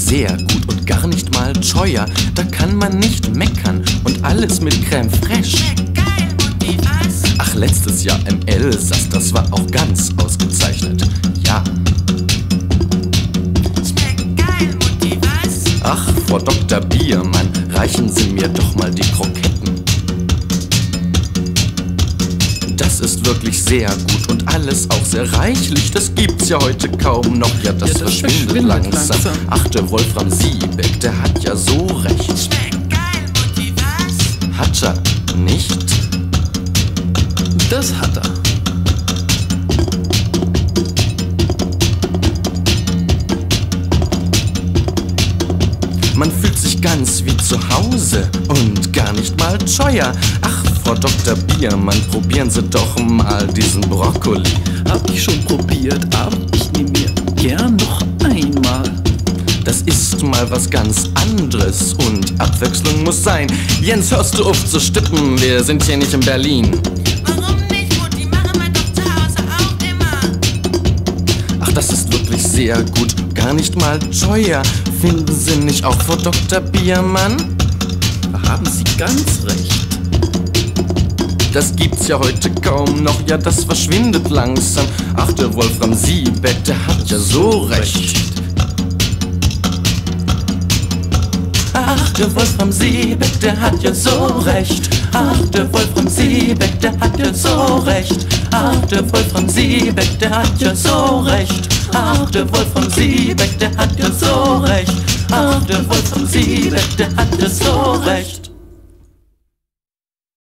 sehr gut und gar nicht mal teuer. Da kann man nicht meckern und alles mit Crème fraîche. Schmeckt geil, Mutti, was? Ach, letztes Jahr im Elsass, das war auch ganz ausgezeichnet. Ja. Schmeckt geil, Mutti, was? Ach, Frau Dr. Biermann, reichen Sie mir doch mal die Kroketten. Das ist wirklich sehr gut und alles auch sehr reichlich. Das gibt's ja heute kaum noch, ja das verschwindet langsam. Ach, der Wolfram Siebeck, der hat ja so recht. Schmeckt geil, Mutti, was? Hat er nicht? Das hat er. Man fühlt sich ganz wie zu Hause und gar nicht mal teuer. Ach, Frau Dr. Biermann, probieren Sie doch mal diesen Brokkoli. Hab ich schon probiert, aber ich nehme mir gern noch einmal. Das ist mal was ganz anderes und Abwechslung muss sein. Jens, hörst du auf zu stippen? Wir sind hier nicht in Berlin. Warum nicht, Mutti? Machen wir doch zu Hause auch immer. Ach, das ist wirklich sehr gut, gar nicht mal teuer. Finden Sie nicht auch, Frau Dr. Biermann? Da haben Sie ganz recht. Das gibt's ja heute kaum noch, ja das verschwindet langsam. Ach, der Wolfram Siebeck, der hat ja so recht. Ach, der Wolfram Siebeck, der hat ja so recht. Ach, der Wolfram Siebeck, der hat ja so recht. Ach, der Wolfram Siebeck, der hat ja so recht. Ach, der Wolfram Siebeck, der hat ja so recht. Ach, der Wolfram Siebeck, der hat ja so recht.